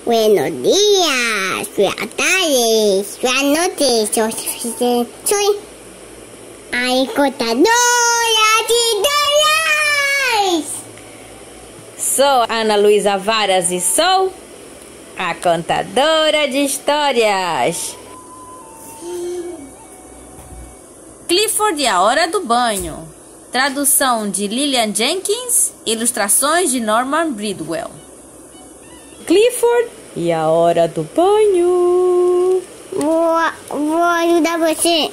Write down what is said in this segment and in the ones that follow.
Buenos días, buenas tardes, buenas noches. Soy a contadora de histórias. Sou Ana Luísa Varas e sou a contadora de histórias. Clifford e a Hora do Banho. Tradução de Lillian Jenkins, ilustrações de Norman Bridwell. Clifford e a Hora do Banho. Vou ajudar você.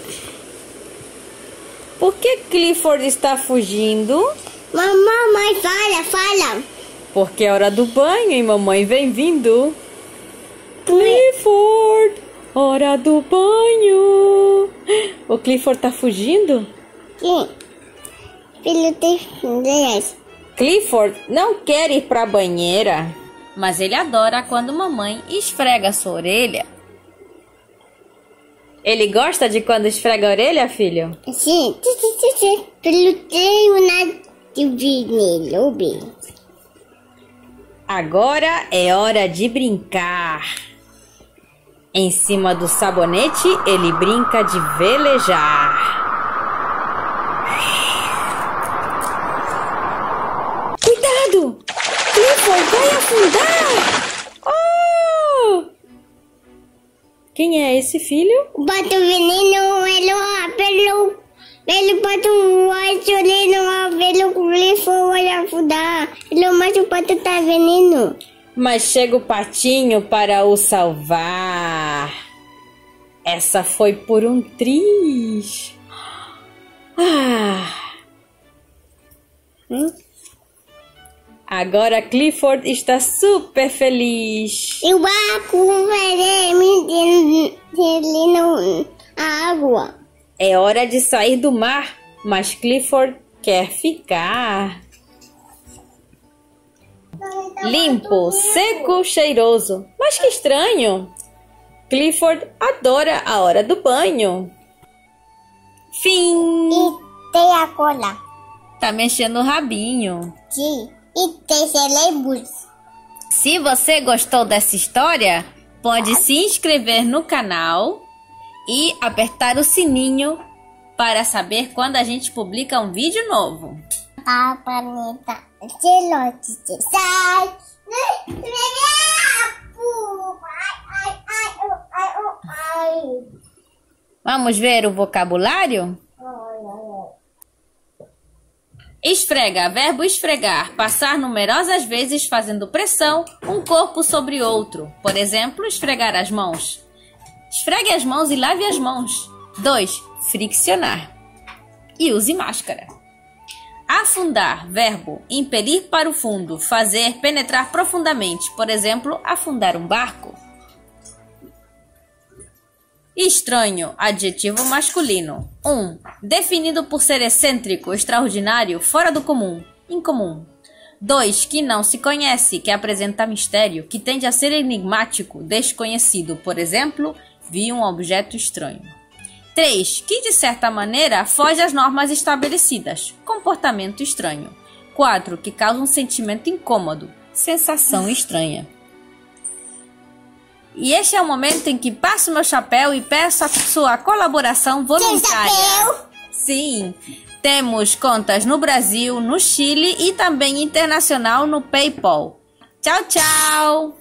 Por que Clifford está fugindo? Mamãe, fala. Porque é hora do banho e mamãe vem vindo. Clifford, hora do banho. O Clifford tá fugindo? Sim. Filho tem 10. Clifford não quer ir pra banheira, mas ele adora quando mamãe esfrega sua orelha. Ele gosta de quando esfrega a orelha, filho? Sim. Filho tem uma de vinilo, bem. Agora é hora de brincar. Em cima do sabonete, ele brinca de velejar. Cuidado! Clifford vai afundar! Oh! Quem é esse filho? O pato veneno, ele pato pelo Clifford vai afundar. Mas o pato tá veneno. Mas chega o patinho para o salvar. Essa foi por um triz. Agora Clifford está super feliz. E o barco vai metendo a água. É hora de sair do mar, mas Clifford quer ficar. Limpo, seco, cheiroso. Mas que estranho! Clifford adora a hora do banho. Fim! E tem a cola. Tá mexendo o rabinho. Sim. E tem celebros. Se você gostou dessa história, pode se inscrever no canal e apertar o sininho para saber quando a gente publica um vídeo novo. A planeta de sai. Vamos ver o vocabulário? Esfrega, verbo esfregar, passar numerosas vezes fazendo pressão um corpo sobre outro. Por exemplo, esfregar as mãos. Esfregue as mãos e lave as mãos. 2. Friccionar. E use máscara. Afundar, verbo impelir para o fundo, fazer penetrar profundamente. Por exemplo, afundar um barco. Estranho, adjetivo masculino. 1. Definido por ser excêntrico, extraordinário, fora do comum, incomum. 2. Que não se conhece, que apresenta mistério, que tende a ser enigmático, desconhecido. Por exemplo, vi um objeto estranho. 3. Que de certa maneira foge às normas estabelecidas, comportamento estranho. 4. Que causa um sentimento incômodo, sensação estranha. E este é o momento em que passo meu chapéu e peço a sua colaboração voluntária. Sim, temos contas no Brasil, no Chile e também internacional no PayPal. Tchau, tchau!